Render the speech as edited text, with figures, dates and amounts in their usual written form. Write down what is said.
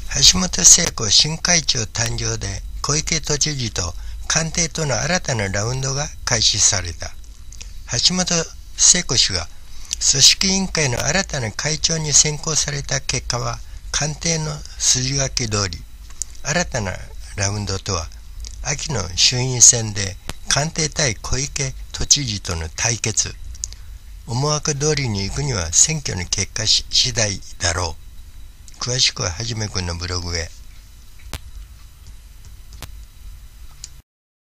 橋本聖子新会長誕生で小池都知事と官邸との新たなラウンドが開始された。橋本聖子氏が組織委員会の新たな会長に選考された結果は官邸の筋書き通り、新たなラウンドとは秋の衆院選で官邸対小池都知事との対決。思惑通りに行くには選挙の結果次第だろう。詳しくははじめくんのブログへ。